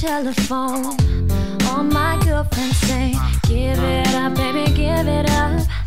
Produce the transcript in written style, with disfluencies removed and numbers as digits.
telephone. All my girlfriends say, give it up, baby, give it up.